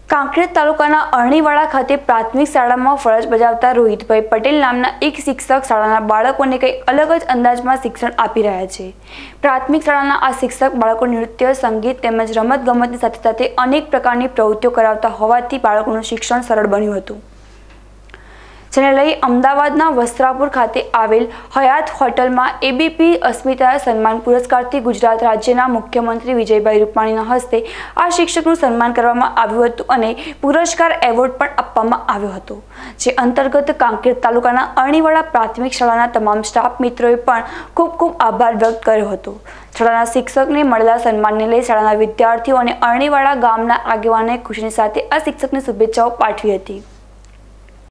કાંકરેજ તાલુકાના અરણીવાડા ખાતે પ્રાથમિક શાળામાં ફરજ બજાવતા રોહિતભાઈ પટેલ નામના એક શિક્ષક શાળાના બાળકોને કંઈ અલગ જ અંદાજમાં શિક્ષણ આપી રહ્યા છે। પ્રાથમિક શાળાના આ શિક્ષક બાળકોને નૃત્ય, સંગીત તેમજ રમતગમતની સાથે સાથે અનેક પ્રકારની પ્રવૃત્તિઓ કરાવતા હોવાથી બાળકોનું શિક્ષણ સરળ બન્યું હતું। જેને લઈ અમદાવાદના વસ્ત્રાપુર ખાતે આવેલ હયાત હોટલમાં એબીપી અસ્મિતા સન્માન પુરસ્કારથી ગુજરાત રાજ્યના મુખ્યમંત્રી વિજયભાઈ રૂપાણીના હસ્તે આ શિક્ષકનું સન્માન કરવામાં આવ્યું હતું અને પુરસ્કાર એવોર્ડ પણ આપવામાં આવ્યો હતો। જે અંતર્ગત કાંકરેજ તાલુકાના અરણીવાડા પ્રાથમિક શાળાના તમામ સ્ટાફ મિત્રોએ પણ ખૂબ આભાર વ્યક્ત કર્યો હતો। શાળાના શિક્ષકને મળેલા સન્માનને લઈ શાળાના વિદ્યાર્થીઓ અને અરણીવાડા ગામના આગેવાનોએ ખુશીની સાથે આ શિક્ષકને શુભેચ્છાઓ પાઠવી હતી।